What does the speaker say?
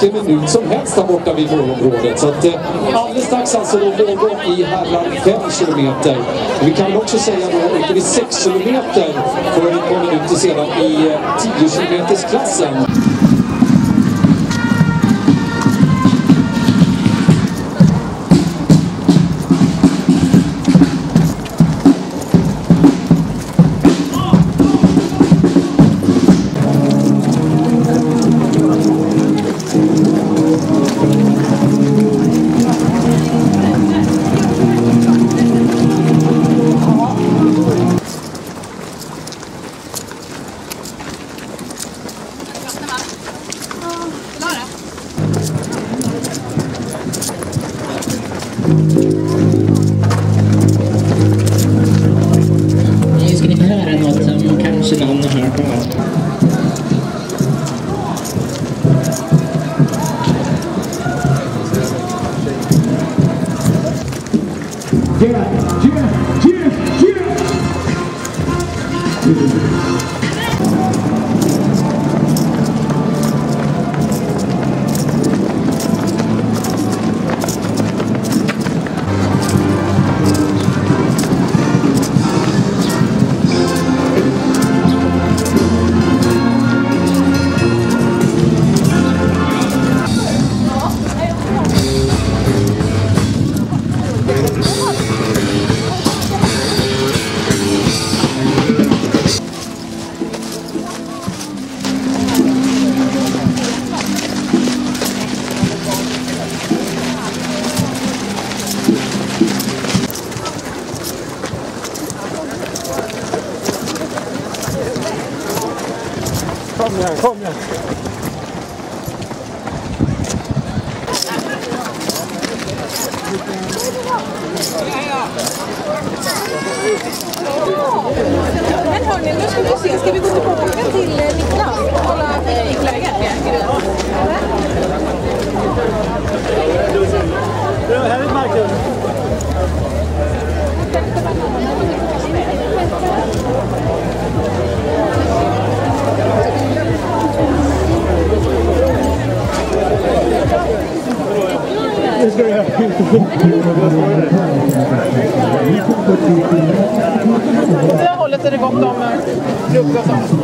vilken minut som helst där borta vid målområdet. Så att alldeles strax alltså då målgång i herrar 5 kilometer. Vi kan väl också säga då ute vid 6 kilometer för ett par minuter sedan i 10 kilometers klassen. Nu ska ni få höra något som kanske någon har hört om. Kom igen. Men hörni, nu ska vi se. Ska vi gå tillbaka till Niklas och kolla trafikläget? Här är Marcus. Åt det hållet är det gott om frukt och sånt.